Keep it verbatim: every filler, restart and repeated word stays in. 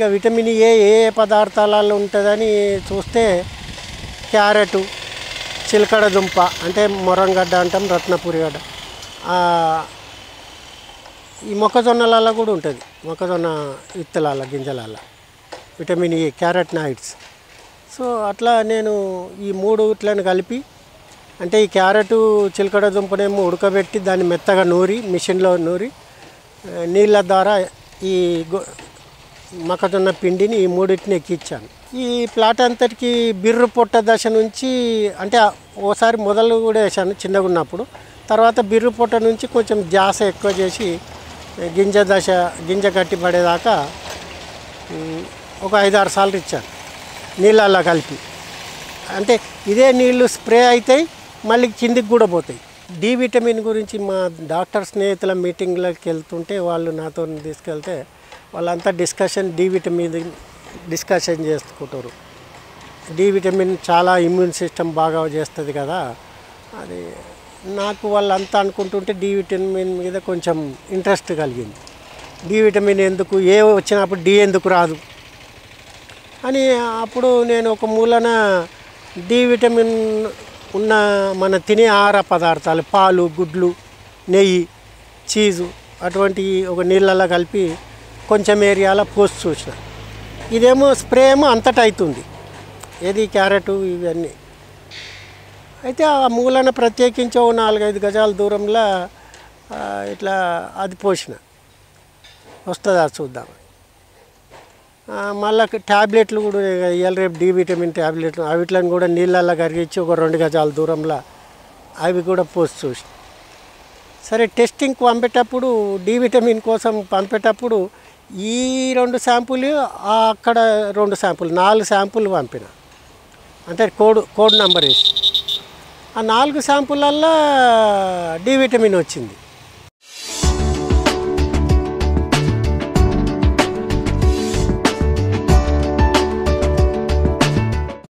ఇంకా vitamin A ఏ పదార్థాలలో ఉంటుందని చూస్తే క్యారెటు, చిలకడ దుంప అంటే మొరంగడ్డ అంటాం, రత్నపురి గడ్డ, ఈ మొక్కజొన్నలలో కూడా ఉంటుంది, మొక్కజొన్న విత్తనాల గింజల విటమిన్ ఏ, క్యారెట్నాయిడ్స్. సో అట్లా నేను ఈ మూడు ఇట్లను కలిపి, అంటే ఈ క్యారెటు చిలకడ దుంపనేమో ఉడకబెట్టి దాన్ని మెత్తగా నూరి మిషన్లో నూరి నీళ్ళ ద్వారా ఈ మొక్కజొన్న పిండిని ఈ మూడింటిని ఎక్కించాను. ఈ ప్లాట్ అంతటికి బిర్రు పొట్ట దశ నుంచి, అంటే ఓసారి మొదలు కూడా వేసాను చిన్నగా ఉన్నప్పుడు, తర్వాత బిర్రు పొట్ట నుంచి కొంచెం ధ్యాస ఎక్కువ చేసి గింజ దశ గింజ గట్టి పడేదాకా ఒక ఐదారు సార్లు ఇచ్చాను నీళ్ళల్లో కలిపి. అంటే ఇదే నీళ్ళు స్ప్రే అవుతాయి, మళ్ళీ కిందికి కూడా పోతాయి. డి విటమిన్ గురించి మా డాక్టర్ స్నేహితుల మీటింగ్లోకి వెళ్తుంటే వాళ్ళు నాతో తీసుకెళ్తే వాళ్ళంతా డిస్కషన్ డి విటమిన్ డిస్కషన్ చేసుకుంటారు. డి విటమిన్ చాలా ఇమ్యూన్ సిస్టమ్ బాగా చేస్తుంది కదా, అది నాకు వాళ్ళంతా అనుకుంటుంటే డి విటమిన్ మీద కొంచెం ఇంట్రెస్ట్ కలిగింది. డి విటమిన్ ఎందుకు, ఏ వచ్చినప్పుడు డి ఎందుకు రాదు అని అప్పుడు నేను ఒక మూలన డి విటమిన్ ఉన్న మన తినే ఆహార పదార్థాలు, పాలు, గుడ్లు, నెయ్యి, చీజు అటువంటి ఒక నీళ్ళల్లో కలిపి కొంచెం ఏరియాలో పోసి చూసిన. ఇదేమో స్ప్రే ఏమో అంతటా అవుతుంది, ఏది క్యారెటు ఇవన్నీ. అయితే ఆ మూలన ప్రత్యేకించి ఓ నాలుగైదు గజాల దూరంలో ఇట్లా అది పోసిన, వస్తుందా చూద్దాం. మళ్ళీ ట్యాబ్లెట్లు కూడా ఇవాళ రేపు డి విటమిన్ ట్యాబ్లెట్లు, అవిట్లను కూడా నీళ్ళల్లో కరిగించి ఒక రెండు గజాల దూరంలో అవి కూడా పోసి చూసి. సరే టెస్టింగ్కి పంపేటప్పుడు డి విటమిన్ కోసం పంపేటప్పుడు ఈ రెండు శాంపుల్, అక్కడ రెండు శాంపుల్, నాలుగు శాంపుల్ పంపిన, అంటే కోడ్ కోడ్ నెంబర్ వేసి. ఆ నాలుగు శాంపులల్లో డి విటమిన్ వచ్చింది.